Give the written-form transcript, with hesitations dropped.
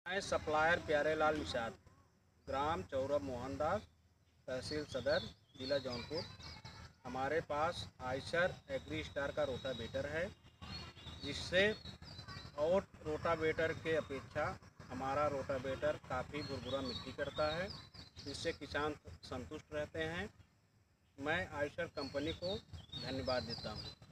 मैं सप्लायर प्यारेलाल निषाद, ग्राम चौरब मोहनदास, तहसील सदर, जिला जौनपुर। हमारे पास आयशर एग्री स्टार का रोटावेटर है, जिससे और रोटावेटर के अपेक्षा हमारा रोटावेटर काफ़ी भुरभुरा मिट्टी करता है, जिससे किसान संतुष्ट रहते हैं। मैं आयशर कंपनी को धन्यवाद देता हूँ।